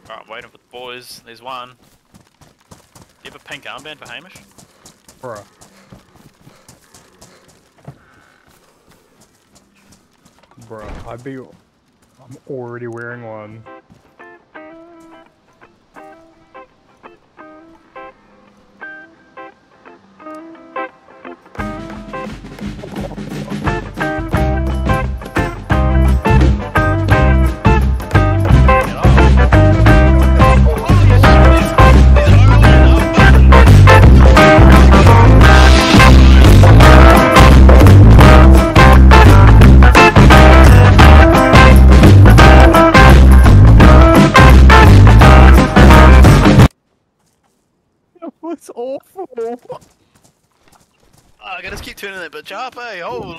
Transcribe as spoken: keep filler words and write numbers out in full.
Alright, waiting for the boys. There's one. Do you have a pink armband for Hamish? Bruh. Bruh, I'd be... I'm already wearing one. That was awful! Oh, I gotta keep turning that bitch up, eh? Oh.